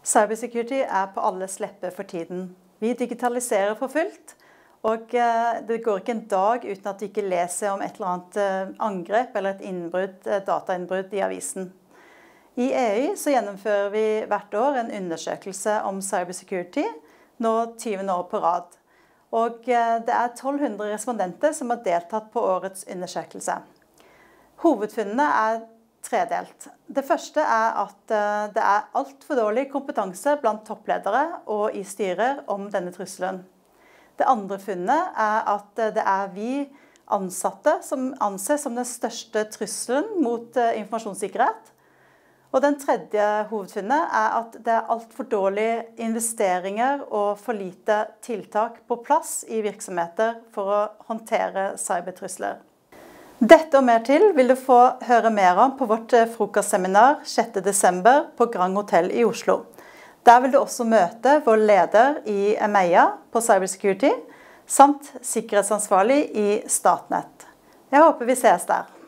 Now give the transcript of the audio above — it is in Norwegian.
Cybersecurity på alles lepper for tiden. Vi digitaliserer for fullt, og det går ikke en dag uten at du ikke leser om et eller annet angrep eller et datainnbrudd i avisen. I EU så gjennomfører vi hvert år en undersøkelse om cybersecurity, nå 20 år på rad. Og det 1200 respondenter som har deltatt på årets undersøkelse. Hovedfunnene tredelt. Det første at det alt for dårlig kompetanse blant toppledere og i styrer om denne trusselen. Det andre funnet at det vi ansatte som anses som den største trusselen mot informasjonssikkerhet. Og den tredje hovedfunnet at det alt for dårlige investeringer og for lite tiltak på plass i virksomheter for å håndtere cybertrusler. Dette og mer til vil du få høre mer om på vårt frokostseminar 6. desember på Grand Hotel i Oslo. Der vil du også møte vår leder i EMEA på cybersecurity, samt sikkerhetsansvarlig i Statnett. Jeg håper vi ses der.